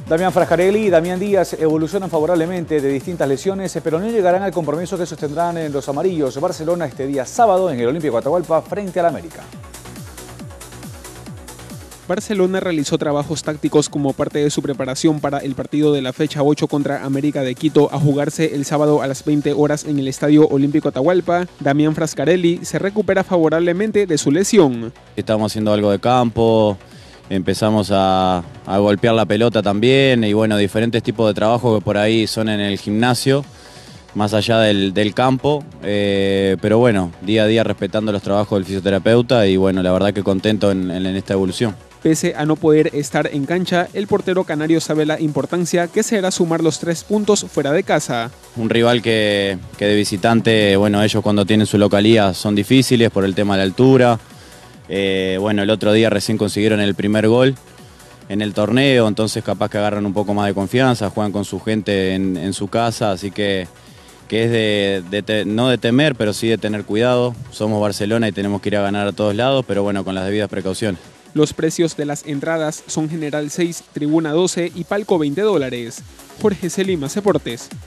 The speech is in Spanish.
Damián Frascarelli y Damián Díaz evolucionan favorablemente de distintas lesiones, pero no llegarán al compromiso que sostendrán en los amarillos Barcelona este día sábado en el Olímpico Atahualpa frente al América. Barcelona realizó trabajos tácticos como parte de su preparación para el partido de la fecha 8 contra América de Quito a jugarse el sábado a las 20 horas en el Estadio Olímpico Atahualpa. Damián Frascarelli se recupera favorablemente de su lesión. Estamos haciendo algo de campo, empezamos a golpear la pelota también y bueno, diferentes tipos de trabajo que por ahí son en el gimnasio, más allá del campo, pero bueno, día a día respetando los trabajos del fisioterapeuta y bueno, la verdad que contento en esta evolución. Pese a no poder estar en cancha, el portero canario sabe la importancia que será sumar los 3 puntos fuera de casa. Un rival que de visitante, bueno, ellos cuando tienen su localía son difíciles por el tema de la altura. Bueno, el otro día recién consiguieron el primer gol en el torneo, entonces capaz que agarran un poco más de confianza, juegan con su gente en su casa, así que es no de temer, pero sí de tener cuidado. Somos Barcelona y tenemos que ir a ganar a todos lados, pero bueno, con las debidas precauciones. Los precios de las entradas son General 6, Tribuna 12 y Palco $20. Jorge C. Limas, Deportes.